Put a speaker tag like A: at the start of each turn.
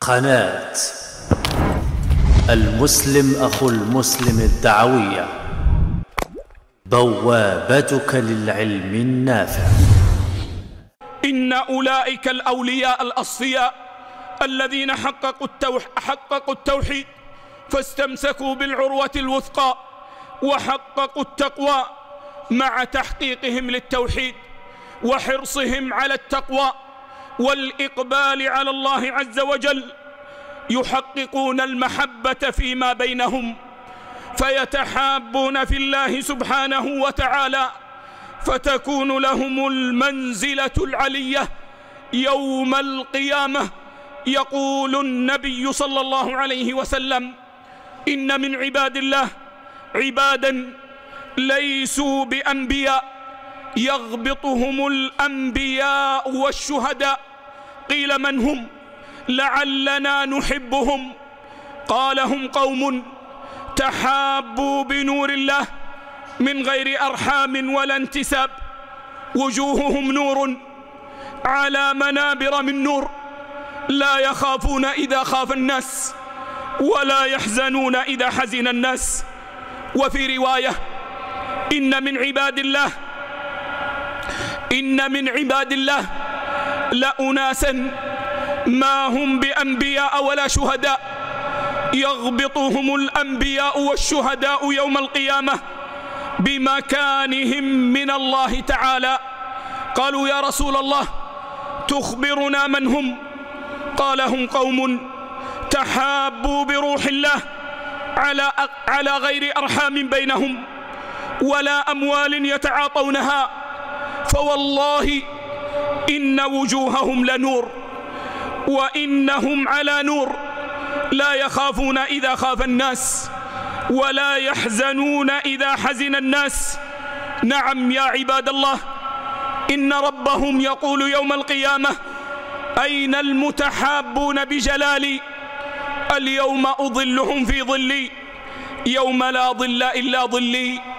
A: قناة المسلم أخو المسلم الدعوية، بوابتك للعلم النافع.
B: إن أولئك الأولياء الأصفياء الذين حققوا التوحيد فاستمسكوا بالعروة الوثقى وحققوا التقوى، مع تحقيقهم للتوحيد وحرصهم على التقوى والإقبال على الله عز وجل، يحققون المحبة فيما بينهم، فيتحابون في الله سبحانه وتعالى، فتكون لهم المنزلة العلية يوم القيامة. يقول النبي صلى الله عليه وسلم: إن من عباد الله عبادا ليسوا بأنبياء يغبطهم الأنبياء والشهداء. قيل: من هم؟ لعلنا نحبهم. قال: هم قوم تحابوا بنور الله من غير أرحام ولا انتساب، وجوههم نور على منابر من نور، لا يخافون إذا خاف الناس ولا يحزنون إذا حزن الناس. وفي رواية: إن من عباد الله لأناسا ما هم بأنبياء ولا شهداء، يغبطهم الأنبياء والشهداء يوم القيامة بمكانهم من الله تعالى. قالوا: يا رسول الله تخبرنا من هم؟ قال: هم قوم تحابوا بروح الله على غير أرحام بينهم ولا أموال يتعاطونها، فوالله إن وجوههم لنور وإنهم على نور، لا يخافون إذا خاف الناس ولا يحزنون إذا حزن الناس. نعم يا عباد الله، إن ربهم يقول يوم القيامة: أين المتحابون بجلالي؟ اليوم أظلهم في ظلي يوم لا ظل إلا ظلي.